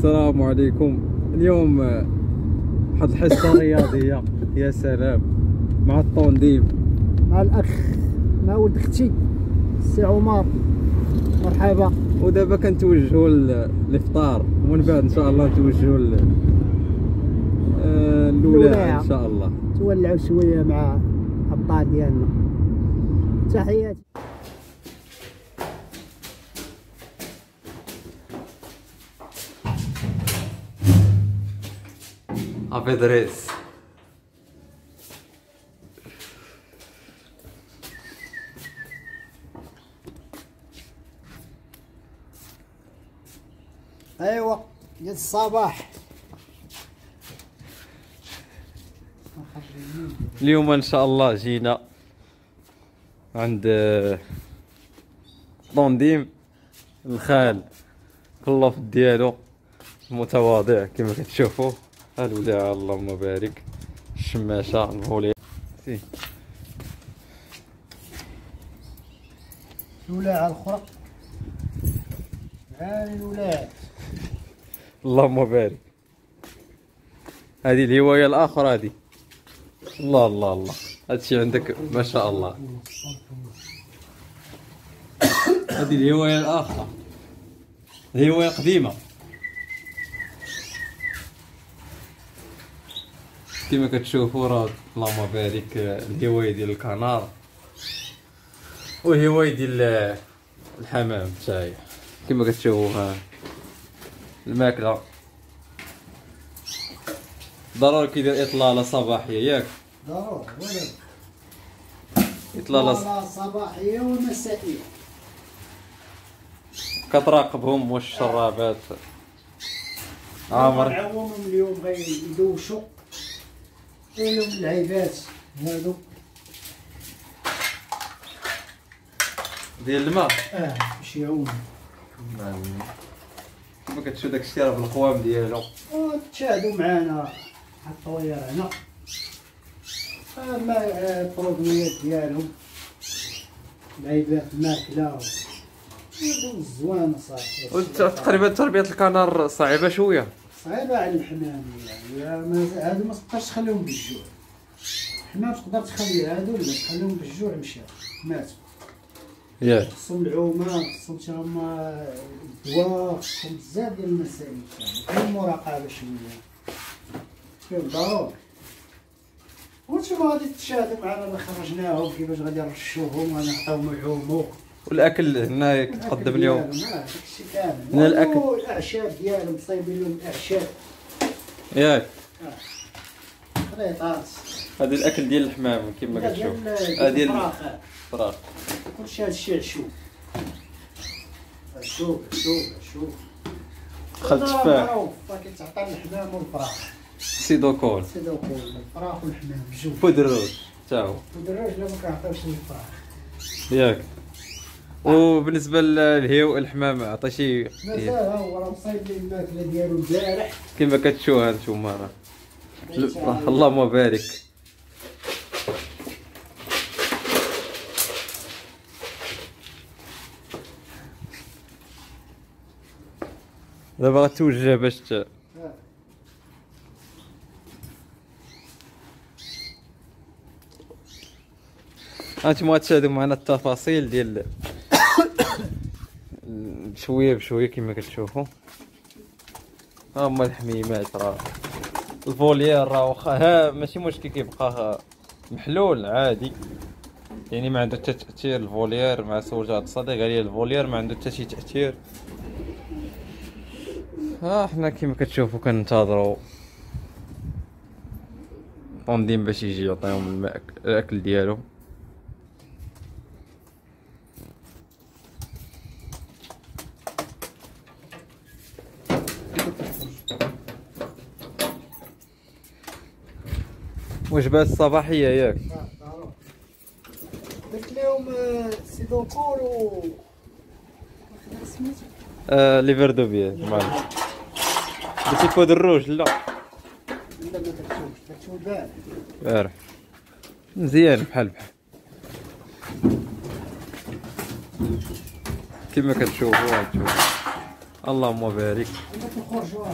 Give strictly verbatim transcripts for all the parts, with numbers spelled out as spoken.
السلام عليكم. اليوم واحد الحصه رياضيه يا سلام مع الطونديم مع الاخ مع ولد اختي السي عمر. مرحبا. ودابا كنتوجهوا للافطار ومن بعد ان شاء الله نتوجهوا للولاعه ان شاء الله. تولعوا شويه مع الابطال ديالنا. تحياتي. ابي دريس ايوا ديال الصباح. اليوم ان شاء الله جينا عند طونديم الخال كلوف ديالو متواضع كما كتشوفوا. الولاعه اللهم بارك، الشماشه الفولي سي الولاعه الاخرى هاني الولاعه اللهم بارك. هذه الهوايه الاخرى هذه. الله الله الله هادشي عندك ما شاء الله. هذه الهوايه الاخرى، الهوايه قديمه كما كتشوفوا. راه اللهم بارك الهوايه ديال الكنار وهوايه ديال الحمام تاعي كما كتشوفوا. ها الماكله ضروري كيدير اطلاله صباحيه ياك؟ ضروري ولا اطلاله صباحيه ومسائيه. كتراقبهم واش الشرابات عامر. نعاونهم اليوم غيدوشوا كاين لهم اللعيبات هادو ديال الماء. اه باش يعوموا. كما كتشوف داك الشيء راه بالقوام ديالو. وتشاهدوا معنا الطوير هنا. اما البرودويات ديالهم لعيبات الماكله زوانه صافي. تقريبا تربيه الكنار صعيبه شويه. صعيبه على الحمام يعني. هادو ما تقدرش تخليهم بالجوع. الحمام تقدر تخليه، هادو لا تخليهم بالجوع مشاو ماتوا. ياك خصهم العومه، خصهم تا هما الدواء، خصهم بزاف ديال المسائل. كاين مراقبه شويه كاين ضروري. وانتوما غادي تشاهدوا معنا اللي خرجناهم كيفاش غادي نرشوهم ونعطيوهم يعوموا. والاكل هنا كتقدم اليوم. اه داكشي كامل. هنا الاكل الاعشاب ديالهم صايبين لهم الاعشاب ياك. خليطات. هذا الاكل ديال الحمام كما كتشوف. هذا ديال الفراخ. الفراخ كلشي هادشي عشوب عشوب عشوب عشوب. خل تفاح كيتعطى الحمام والفراخ. سيدوكول سيدوكول الفراخ والحمام بجوج. بودروج تا هو. بودروج لا ما كنعطيوش الفراخ ياك. وبالنسبه للهيو الحمام عطى شي مازال ها هو راه مصايب لي الماكله ديالو البارح كما كتشوف. هانتوما راه اللهم بارك. دابا غتوجه باش ت... هانتوما غتشاهدوا معنا التفاصيل ديال بشويه بشويه كما كتشوفوا. ها هما الحميمات. راه الفوليير راه واخا ها ماشي مشكل كيبقى محلول عادي يعني ما عنده حتى تاثير. الفوليير مع سولجة هاد الصديق قال لي الفوليير ما عنده حتى شي تاثير. ها حنا كما كتشوفوا كننتظروا طونديم باش يجي يعطيهم الماء الاكل ديالو. وجبات الصباحيه ياك؟ درت لهم سيدوكول و سميتو اه ليفردوبيا معليش. درتي بودر روج؟ لا لا ما درتوش درتو البارح. بارح مزيان بحال بحال كما كتشوفوا. هانتوما اللهم بارك. نخرجوا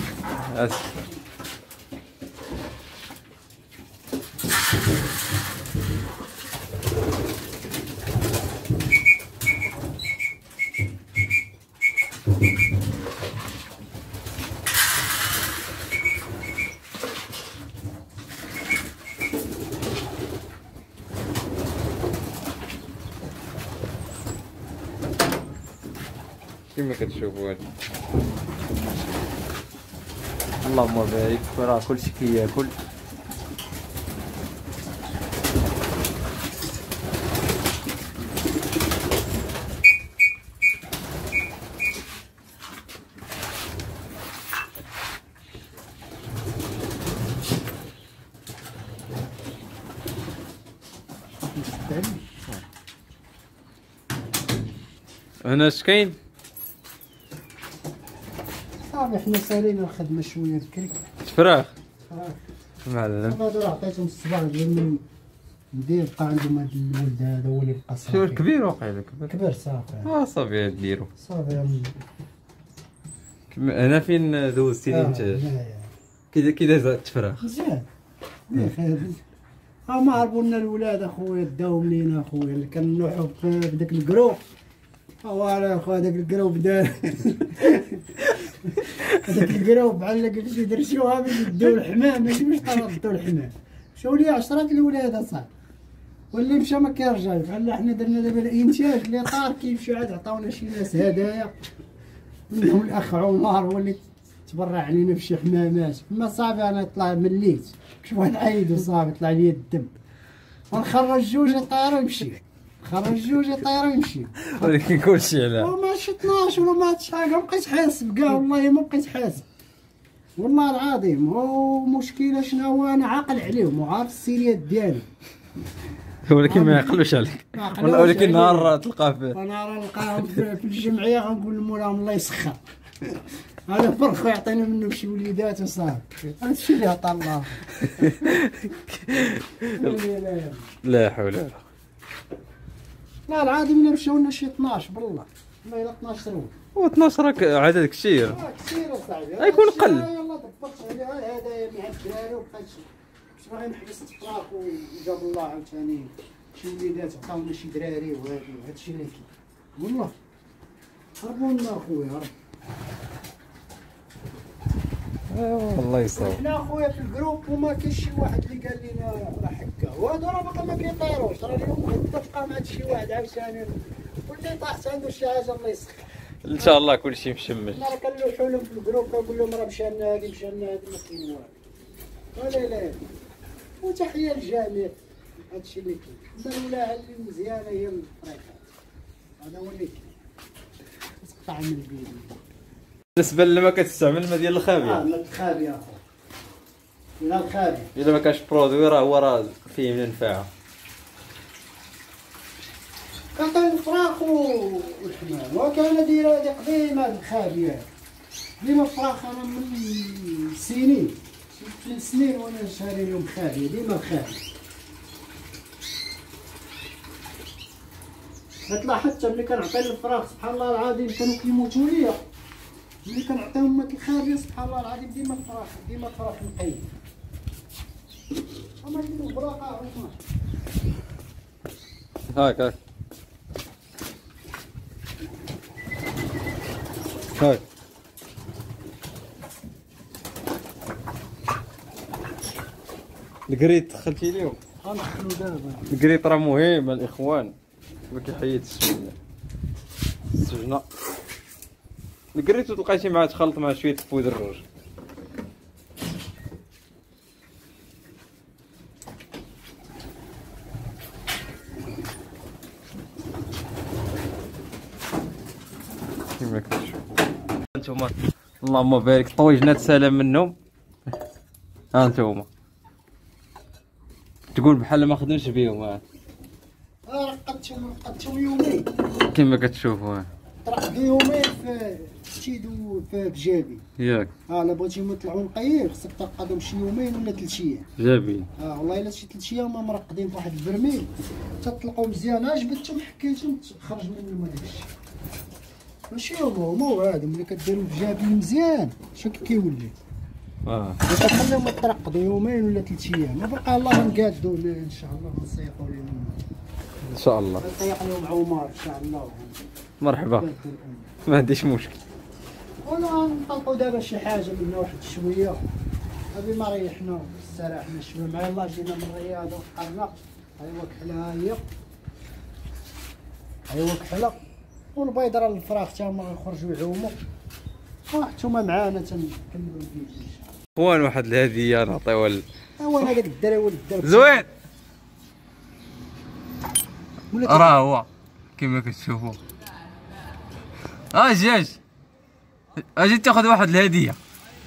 كما كتشوفوا هاد اللهم بارك. راه كلشي كياكل. هنا اش كاين؟ صافي حنا سالينا الخدمه شويه بكري. فراخ فراخ معلم. هادو راه عطيتهم الصباح ديال من ندير بقى عندهم هاد الولد هذا هو اللي بقى صافي. شو الكبير واقيلا كبير. كبر صافي. اه صافي ديرو صافي. هنا فين دوزتي لي انت؟ كي كي داز التفراخ؟ مزيان بخير. ها ما عرفوا لنا الولاد اخويا داو منين اخويا اللي كنلوحوا بداك الكروب. ها اخويا داك الكروب دار داك الكروب بحال قلتي درتوها باش يديو الحمام ماشي باش تردوا الحمام. مشاو لي عشرة الولاد اصاحبي واللي مشى ما كيرجعش. بحال حنا درنا دابا الانتاج اللي طار كيمشيو عاد عطاونا شي ناس هدايا منهم الاخ عمر هو اللي تبرع علينا بشي حمامات. ما صافي انا طلع مليت شوف نعيدو صافي طلع لي الدم ونخرج جوج يطيرو يمشي. خرج جوج يطيرو يمشي. ولكن كلشي على ماشي اثناش ولا ما عرفتش حاجه. ما بقيت حاسب كاع والله ما بقيت حاسب والله العظيم. هو مشكله شنو هو انا عاقل عليهم وعارف السيريات ديالي ولكن ما يعقلوش عليك. ولكن نهار تلقاه في انا راه نلقاهم في الجمعيه غنقول لمولاهم الله يسخر هذا فرخ يعطينا منه شي وليدات وصافي. هادشي اللي عطا الله. لا حول ولا قوة. لا العظيم الا مشاو لنا شي اثناش بالله والله الا اثناش روح. و اثناش راك عدد كثير. اه كثير اصاحبي. غيكون قل. يلاه دبرت عليها هذايا مع الدراري وبقيت باش باغي نحبس الفراق وجاب الله عاوتاني شي وليدات عطاونا شي دراري وهادي وهادشي اللي كاين والله. هربوا لنا اخويا هرب. ايوا الله يصاوب. حنا اخويا في الجروب وما كاينش شي واحد اللي قال لنا راه هكا وهادو راه باقا ما كيطيروش. راه اليوم متفقه مع شي واحد عاوتاني واللي طاحت عنده شي حاجه الله يسخر. ان شاء الله كلشي مشمل. انا راه كنلوحوا لهم في الجروب كنقول لهم راه مشى لنا هادي مشى لنا هادي ما كاين والو. ولا لا وتحيه للجميع. هادشي اللي كاين. الولاعه اللي مزيانه هي الفريقات هذا هو اللي كاين. تقطع من البيت. بالنسبه لما كتستعمل الماء ديال الخابيه. اه الماء الخابيه اخو. الماء الخابيه. الا ما كانش برودوي راه هو راه فيه من النفاعه. كنعطي الفراخ والحمام وكان دايره هادي قديمه الخابيه. ديما الفراخ انا من سنين ست سنين وانا شاري لهم خابيه ديما الخابيه. كتلاحظ حتى ملي كنعطي الفراخ سبحان الله العظيم كانوا كيموتوا ليا. ملي كنعطيهم ماء الخابيه سبحان الله العظيم ديما الفراخ ديما الفراخ نقيه. اما نديرو براقه هما. هاك هاك هاك الكريت دخلتي ليهم. غندخلو دابا. الكريت راه مهم الاخوان. ما كيحيد السجنه. السجنه الكريت تلقايتي معاه تخلط مع شويه بودر الروج. كيما كتشوف هانتوما اللهم بارك طويجنات سلام منهم. هانتوما تقول بحال ما خدمش بيهم. ها راه قدتهم قدتهم يومين كيما كتشوفوا. طرحت يومين في تيدو في جابي ياك اه الا بغيتي نطلعو نقير خصك تقادهم شي يومين ولا ثلاث ايام. جابين اه والله الا شي ثلاث ايام مرقدين في واحد البرميل تطلقوا مزيان. ها جبدتهم حكيتهم خرج منهم هذاك الشيء. ماشي هما هادو ملي كديرو بجابي مزيان شكل كيولي. اه كتخليهم يترقدوا يومين ولا ثلاث ايام وبقى الله نقادو ان شاء الله نصيحوا لهم ان شاء الله نطيح لهم عمر ان شاء الله. مرحبا ما عنديش مشكل. ولا نطلقوا دابا شي حاجه منا واحد شويه هذه ما ريحنا استراحنا شويه مع الله جينا من الرياض وتحرنا. ايوا كحله هي ايوا كحله والبيض راه الفراخ تا هما غيخرجوا يعوموا وانتوما معانا تنكملوا الفيديو ان شاء الله. وين واحد الهديه نعطيوها ل... هو انا هذاك الدري ولد الدرب زوين راه هو كما كتشوفوا. اجي اجي اجي تاخذ واحد الهديه.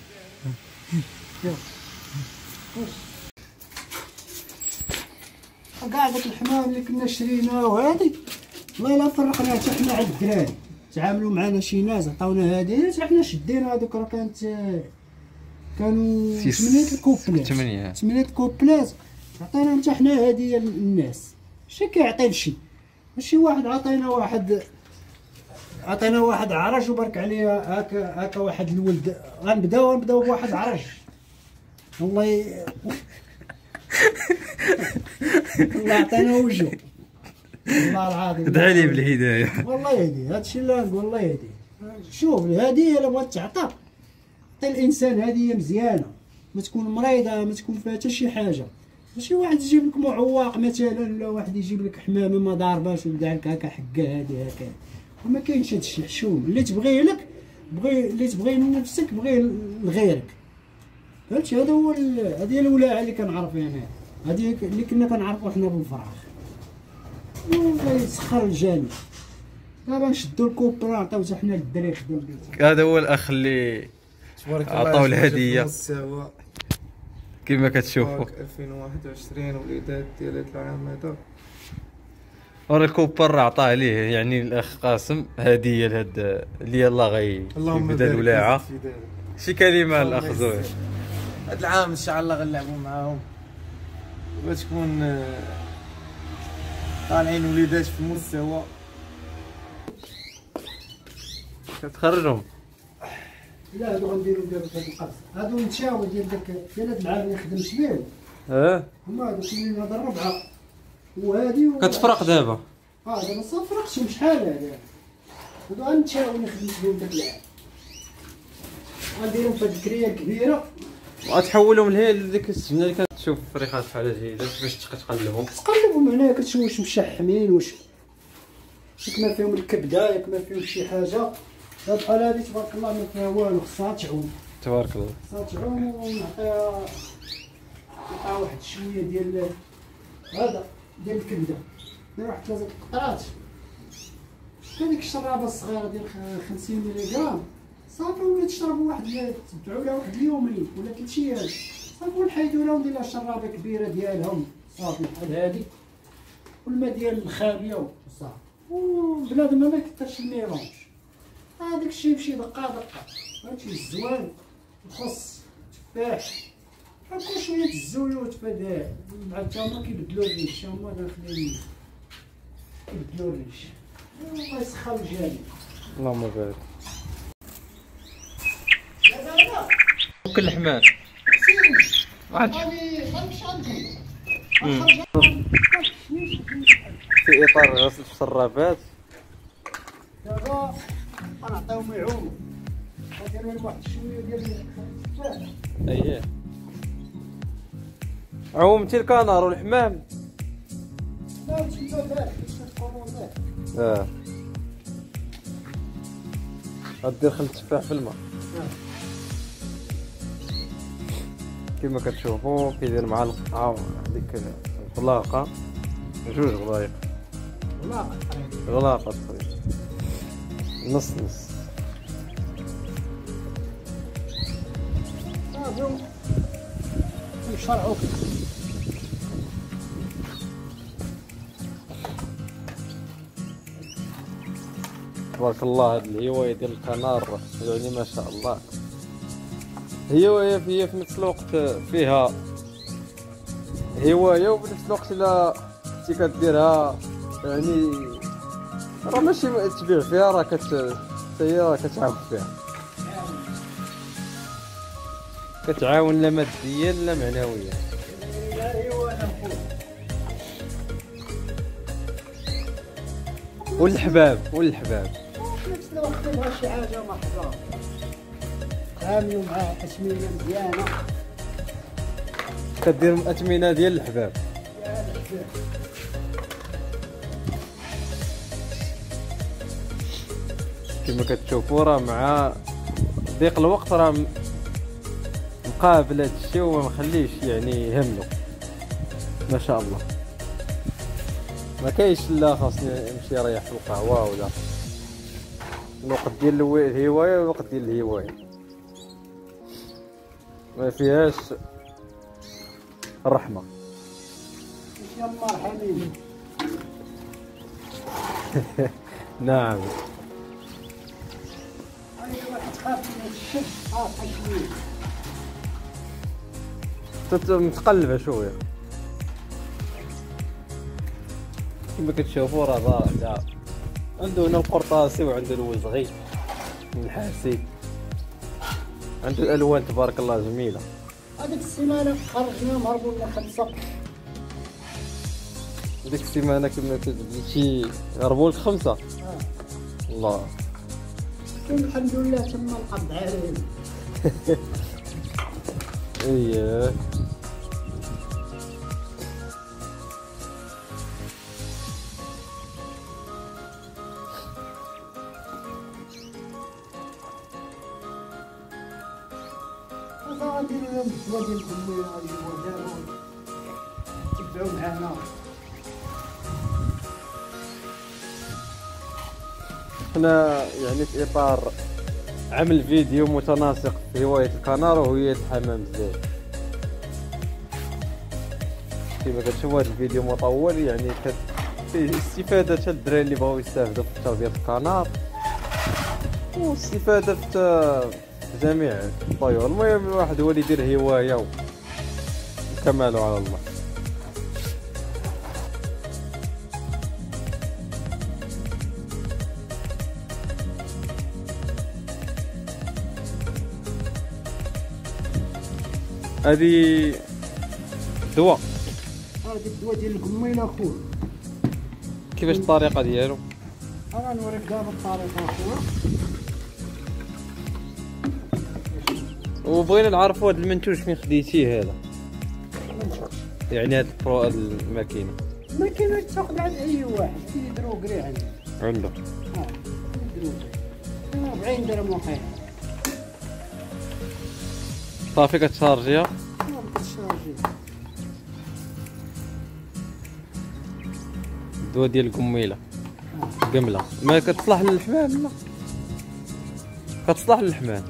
كاع داك الحمام اللي كنا شريناه وهادي والله الا فرقنا حتى حنا عند الدراري تعاملوا معنا شي ناس عطاونا هدايا حتى حنا شدينا هذوك راه كانت كانوا ثمانية الكوبلات ثمانية ثمانية الكوبلات عطينا حتى حنا هديه للناس. شي كيعطي لشي ماشي واحد عطينا واحد عطينا واحد عرج وبارك عليه هكا هكا واحد الولد. غنبداو غنبداو بواحد عرج والله ي... والله عطينا وجهه والله العظيم. ادعي لي بالهدايه. والله يهديه هادشي اللي نقول الله يهديه. شوف الهديه الا بغات تعطى عطي الانسان هديه مزيانه ما تكون مريضه ما تكون فيها حتى شي حاجه. ماشي واحد يجيب لك معوق مثلا ولا واحد يجيب لك حمامه ما ضارباش ويدير لك هكا حكا هادي هكا وما كاينش هادشي. حشوم اللي تبغيه لك بغي اللي تبغيه لنفسك بغيه لغيرك فهمتي. هذا هو هذه هي الولاعه اللي كنعرف انا هذه اللي كنا كنعرفوا حنا بالفراخ ويسخر الجانب. دابا نشدو الكوبرا نعطيو حتى حنا للدراري يخدم بيه. هذا هو الاخ اللي عطاو الهديه كما كتشوفوا. ألفين وواحد وعشرين وليدات ديال هاد العام هذا ورا الكوبر عطاه ليه يعني الاخ قاسم هديه لهاد اللي يلاه غي يبدا الولاعه. شي كلمه الاخ زوين. هاد العام ان شاء الله غنلعبوا معاهم وتكون طالعين وليدات في المستوى كتخرجهم. لا هادو غنديرو دابا في هاد القصر هادو نتشاو ديال داك ديال هاد العام اللي خدمت بيه. اه هما هادو كاينين هاد الربعه وهادي و... كتفرق دابا. اه دابا ما فرقش شحال هذا هادو غنتشاو اللي خدمت بهم داك العام غنديرهم في هاد الكريه الكبيره وغتحولهم لهي لديك السجنه اللي كتشوف فريخات بحال هادي باش تقلبهم. تقلبهم هنايا كتشوف واش مشحمين واش ياك ما فيهم الكبده ياك ما فيهم شي حاجه. بحال هادي تبارك الله ما فيها والو خصها تعوم تبارك الله. خصها تعوم ونعطيها نعطيها واحد شويه ديال هذا ديال الكبده ندير واحد ثلاثه قطرات. هذيك الشرابه الصغيره ديال خمسين مليغرام صافي ولا تشربوا واحد تبعوا لها واحد اليومين ولا ثلاث ايام صافي ونحيدوا لها وندير لها شرابه كبيره ديالهم صافي بحال هادي والماء ديال الخابيه وصافي وبنادم ما يكثرش الميلونج. هذاك الشيء يمشي دقه دقه هادشي الزوان الخص التفاح بحال كل شويه الزيوت فهاد مع التمر كيبدلوا الريش هما داخلين كيبدلوا الريش الله يسخر الجانب. اللهم بارك. كل الحمام واحد في اطار غسل الشرابات. دابا غنعطيهم يعوموا غنديروا لهم واحد شويه ديال التفاح. اييه عومتي الكنار والحمام. لا تما فاح كوموندير. اه غدير خل التفاح في الماء كما كتشوفوا كيدير مع القطعه هذيك الغلاقه جوج غلايق غلاقه غلاقه تقريبا نص نص. صافي نشرعوا تبارك الله. هاد الهوايه ديال الكنار يعني ما شاء الله هوايه هي في نفس الوقت فيها هوايه وفي نفس الوقت الا كنتي كديرها يعني راه ماشي تبيع فيها راه كت حتى هي كتعاون فيها، كتعاون لا ماديا لا معنويا. والحباب والحباب في نفس الوقت تبغى شي حاجه محضره عاملوا معاه أثمنة مزيانه. كدير اثمنه ديال الحباب. كما كتشوفوا راه مع ضيق الوقت راه مقابل هذا الشيء وما مخليش يعني يهملو ما شاء الله. ما كاينش لا خاصني نمشي نريح في القهوه ولا الوقت ديال الهوايه والوقت ديال الهوايه ما فيهاش الرحمه. يا مرحبا. نعم. ايوا كتخاف من الشمس خاصها شويه متقلبه شويه كما كتشوفوا راه ضارع. عنده هنا القرطاسي وعنده الوزغي النحاسي، عنده الالوان تبارك الله جميله. هذيك السيمانه خرجنا مهربوا لنا خمسه. ديك السيمانه كما كتقول شي هربوا لك خمسه. اه الله. كاين الحمد لله تما القبض عليهم. اييه غادي نديرو لهم الدواء ديال الكميه غادي يجيبوها تبعوا معانا. حنا يعني في اطار عمل فيديو متناسق في هوايه الكنار وهوايه الحمام الزاجل. كما كتشوفوا هذا الفيديو مطول يعني فيه استفاده حتى الدراري اللي بغاو يستافدوا في تربيه الكنار واستفاده في جميع الطيور. المهم الواحد هو اللي يدير هوايه وكمالوا على الله. هذه دواء. هذا الدواء ديال القميله اخويا. كيفاش الطريقه ديالو؟ انا نوريك دابا الطريقه اخويا. وبغينا نعرفوا هذا المنتوج فين خديتيه هذا، يعني هذا البرو هذا الماكينه. الماكينه تاخذ عند اي واحد يديرو كري عنده. عنده اه يديرو أربعين درهم وقيله. صافي كتشارجيها. ما كتشارجي. الدواء ديال القميله قمله ما كتصلح للحمام. لا كتصلح للحمام.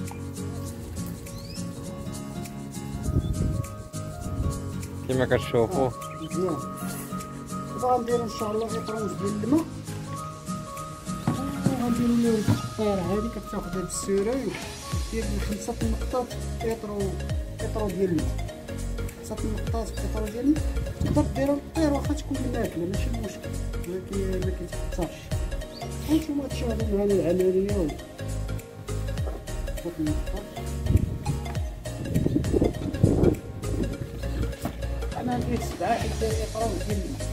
كما كتشوفوا مزيان. دابا غنديرو ان شاء الله اطروز ديال الماء وغنديرو لهم الطيره هذه كتاخذ هاد السيرين ديال خمسة نقطات اطرو اطرو ديال الماء. خمسة نقطات اطرو ديال الماء تقدر ديرها للطير واخا تكون ماكله ماشي مشكل ولكن ما كيتحطاش. هانتوما تشاهدوا معنا العمليه و خمسة نقطات. انا ندير سبعه حتى اطرو ديال الماء.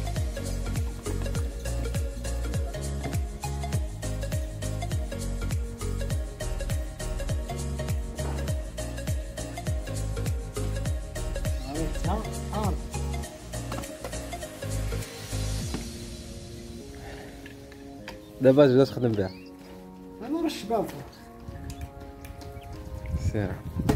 دابا جات تخدم بها. انا راه الشباب فوق. سير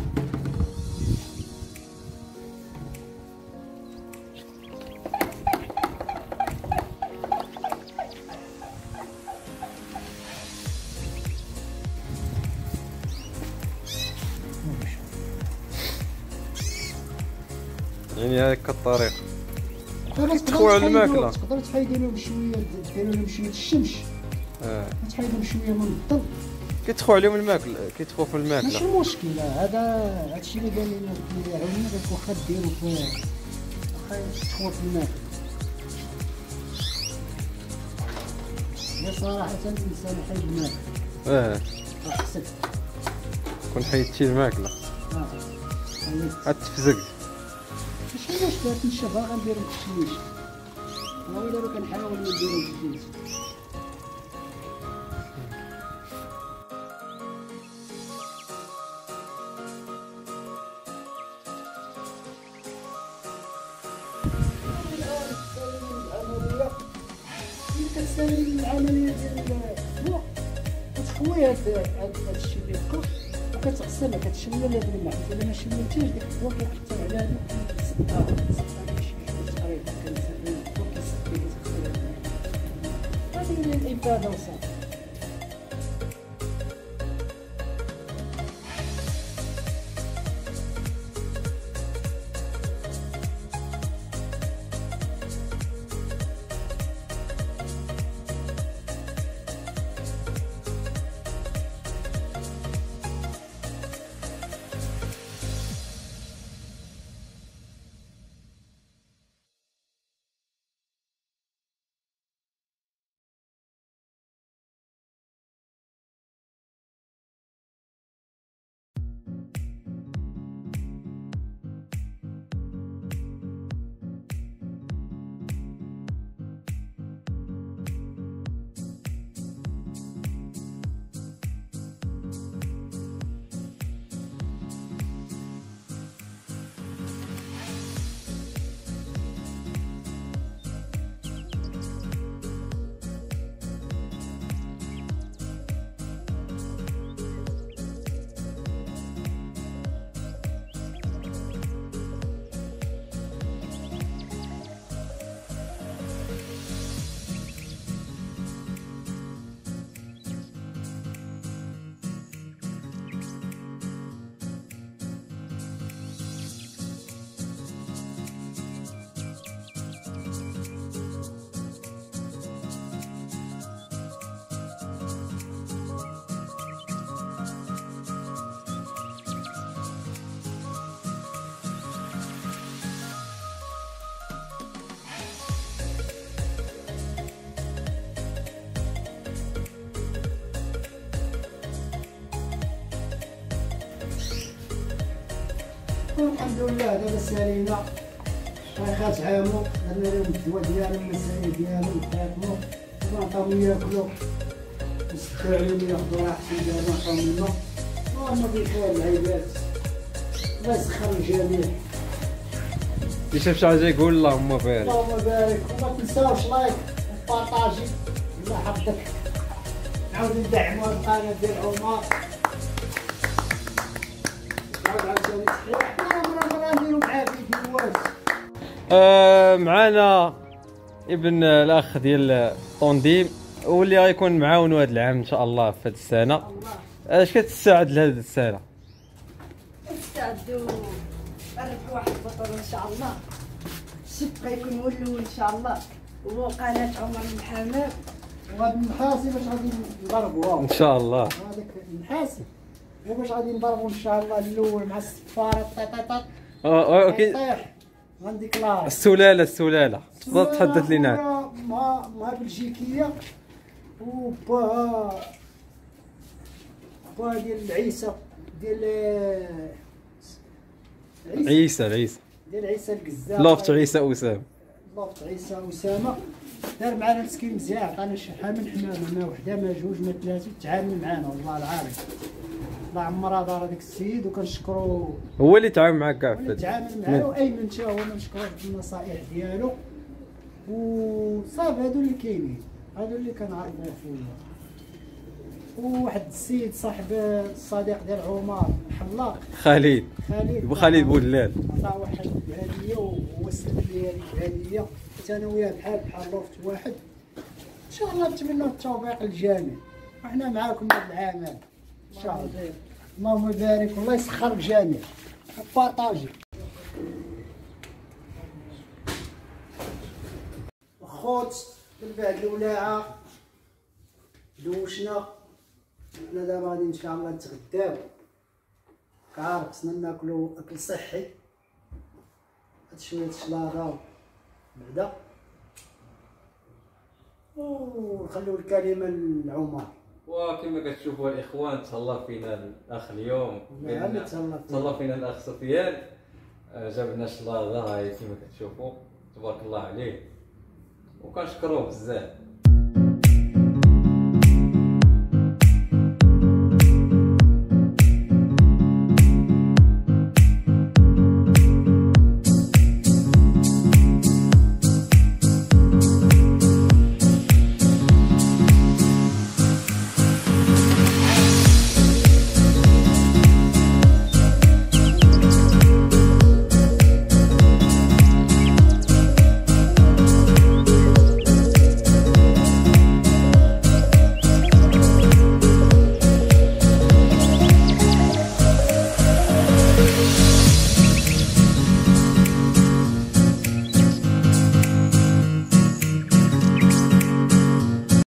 يعني هاك الطريقه. تخوي على الماكله تقدر تحيدي لهم شويه ديروا لهم شويه الشمس. اه تحيد لهم شويه من الضل. كيتخوا عليهم الماكله كيتخوا في الماكله ماشي مشكل. هذا هادشي اللي قال لنا كيعاوننا داك واخا ديروا في واخا تخوا في الماكله. هي صراحه الانسان يحيد الماكله. اه احسن كون حيدتي الماكله اه غتفزق. ماشي مشكل نشوفها غنديرو بالشميش. انا ولا لو كنحاول نديرو بالزيت. كتسالي العمليه ديال الفوق كتخوي هاد هاد الشيء اللي بقى وكتغسلها كتشمل هاد الماء. الا ما شملتيش ديك الفوق كيأثر على هاد الصداع الصداع شي تقريبا كنسالي الفوق كيصفي كتغسل هادي هي الافاده وصافي. الحمد لله دابا سالينا ريخات عامو درنا لهم الدواء ديالهم المسائل ديالهم تاكلوا ونعطيهم ياكلوا نسدو عليهم ياخدو راحتهم دابا نعطيهم الماء وهما بخير العباد. الله يسخر الجميع. اللي شاف شي حاجه يقول اللهم بارك. اللهم بارك وما تنساوش لايك وبارطاجي الله يحفظك. نعاودو ندعمو هاد القناه ديال عمر. آه معنا ابن الاخ ديال طونديم واللي غيكون معاون هذا العام ان شاء الله في هذه السنه. اش كتستعد لهذه السنه؟ نستعدوا نربحوا واحد البطوله ان شاء الله. الشب غيكون هو الاول ان شاء الله وهو قناه عمر الحمام. وهاد المحاسب باش غادي نضربوها ان شاء الله. هذاك المحاسب هو باش غادي نضربو ان شاء الله الاول مع الصفاره طاطاطا. اه اوكي. غنديكلار السلاله السلاله تقدر تحدث لينا؟ ما ما بلجيكيه و با با ديال عيسى ديال عيسى عيسى ديال عيسى القزاز. لوفت عيسى اسامه. لوفت عيسى اسامه دار معنا مسكين مزيان عطانا شحال من حمامه، ما وحده ما جوج ما ثلاثه تعامل معنا والله العظيم. الله عمرها دار هذاك السيد وكنشكرو هو اللي تعامل معك كاع اللي تعامل معاه وايمن حتى هو كنشكروه بالنصائح ديالو وصافي. هادو اللي كاينين هادو اللي كنعرفو خويا. وواحد السيد صاحب الصديق ديال عمر حلاق خالد خالد خالد بولال عطاه واحد الهديه وهو سلم لي هذيك الهديه حتى انا وياه بحال بحال لوفت واحد. ان شاء الله نتمنى التوفيق للجميع وحنا معاكم هذا العام هذا ان شاء الله. اللهم بارك والله يسخر الجميع وبارطاجي. خوت من بعد الولاعه دوشنا حنا دابا غادي ان شاء الله نتغداو. كعارف خصنا ناكلو اكل صحي. هاد شويه شلاضه بعدا ونخليو الكلمه لعمر وكما كتشوفوا الاخوان تهلا فينا الاخ اليوم، لا تهلا تهلا فينا الاخ سفيان، جاب لنا شلاضه هاي كما كتشوفوا تبارك الله عليه وكنشكروه بزاف.